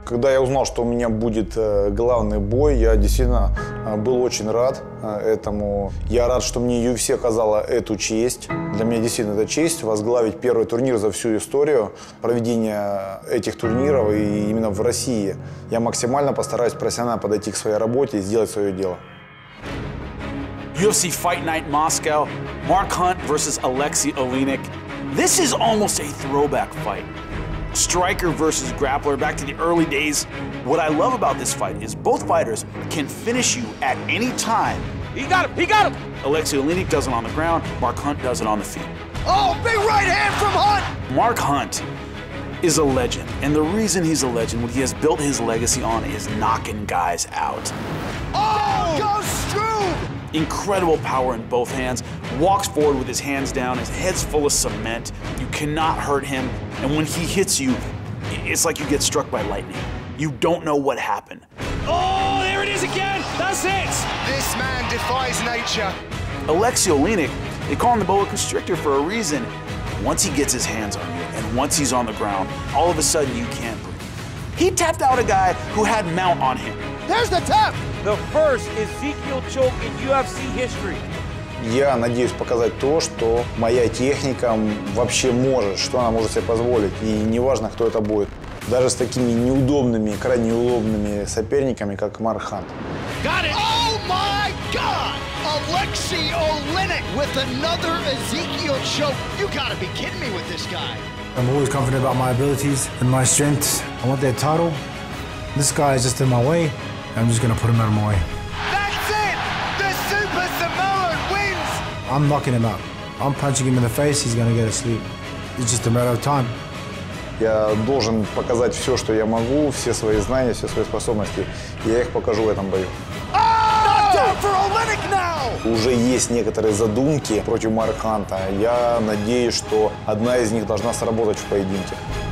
Когда я узнал, что у меня будет главный бой, я действительно был очень рад этому. Я рад, что мне UFC оказала эту честь. Для меня действительно это честь возглавить первый турнир за всю историю проведения этих турниров и именно в России. Я максимально постараюсь профессионально подойти к своей работе и сделать свое дело. UFC Fight Night Moscow, Mark Hunt versus Alexei Oleinik. This is almost a throwback fight. Striker versus grappler, back to the early days. What I love about this fight is both fighters can finish you at any time. He got him, he got him! Alexei Oleinik does it on the ground, Mark Hunt does it on the feet. Oh, big right hand from Hunt! Mark Hunt is a legend, and the reason he's a legend, what he has built his legacy on, is knocking guys out. Oh, goes Struve! Incredible power in both hands, walks forward with his hands down, his head's full of cement. You cannot hurt him, and when he hits you, it's like you get struck by lightning. You don't know what happened. Oh, there it is again! That's it! This man defies nature. Alexei Oleinik, they call him the boa constrictor for a reason. Once he gets his hands on you, and once he's on the ground, all of a sudden you can't breathe. He tapped out a guy who had mount on him. There's the tap! The first Ezekiel choke in UFC history. Я надеюсь показать то, что моя техника вообще может, что она может себе позволить. И неважно, кто это будет. Даже с такими неудобными, крайне неудобными соперниками, как Марк Хант. Got it! Oh my God! Alexei Oleinik with another Ezekiel choke. You gotta be kidding me with this guy. I'm always confident about my abilities and my strengths. I want that title. This guy is just in my way. I'm just gonna put him out of my way. That's it! The Super Samoan wins! I'm knocking him out. I'm punching him in the face, he's gonna get asleep. It's just a matter of time. Я должен показать все, что я могу, все свои знания, все свои способности. И я их покажу в этом бою. Knockdown for Oleinik now! Уже есть некоторые задумки против Марка Ханта. Я надеюсь, что одна из них должна сработать в поединке.